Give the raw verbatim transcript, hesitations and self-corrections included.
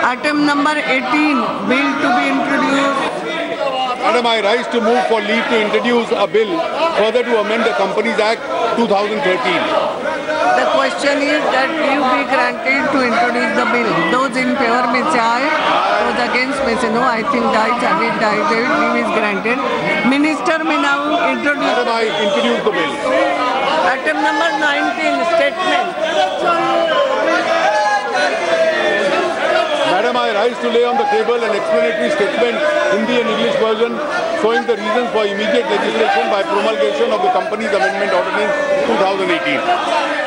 Item number eighteen, bill to be introduced. Madam, I rise to move for leave to introduce a bill further to amend the Companies Act two thousand thirteen. The question is that leave be granted to introduce the bill. Those in favor may say aye, those against may say no. I think the ayes have it, the ayes have it, leave is granted. Minister may now introduce. Madam, I introduce the bill. Item number nineteen, statement. Madam, I rise to lay on the table an explanatory statement, Hindi and English version, showing the reasons for immediate legislation by promulgation of the Companies Amendment Ordinance two thousand eighteen.